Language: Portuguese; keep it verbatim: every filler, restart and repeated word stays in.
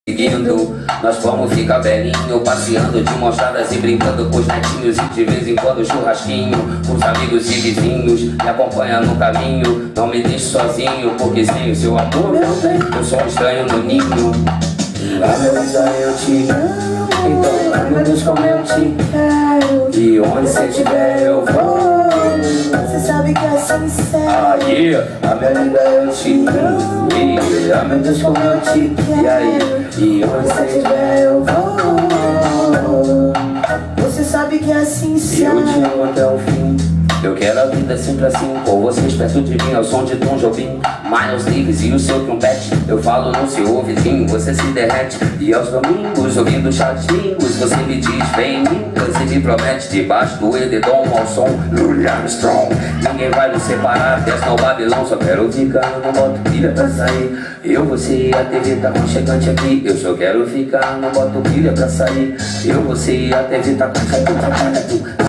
Seguindo, nós vamos ficar velhinho, passeando de mãos dadas e brincando com os netinhos. E de vez em quando churrasquinho, com os amigos e vizinhos. Me acompanha no caminho, não me deixe sozinho, porque sem o seu amor, meu bem, eu sou um estranho no ninho. Ah, meu Deus, eu te amo, então, ah, meu Deus, como eu te quero. E onde você estiver eu vou. Você sabe que é sincero. Ah, yeah. Ah, minha linda, eu te amo. Ah, meu Deus, como eu te quero. E aí? E onde você estiver eu vou. Você sabe que é sincero. Eu te amo até o fim. Eu quero a vida sempre assim, com vocês perto de mim, ao som de Tom Jobim, Miles Davis e o seu trompete. Eu falo no seu ouvidinho, você se derrete. E aos domingos, ouvindo chatinhos, você me diz, vem em mim, você me promete. Debaixo do edredom ao som Louis Armstrong. Ninguém vai nos separar, desce ao Babilão. Só quero ficar, não boto pilha pra sair. Eu, você e a T V tá aconchegante aqui. Eu só quero ficar, não boto pilha pra sair. Eu, você e a T V tá aconchegante aqui.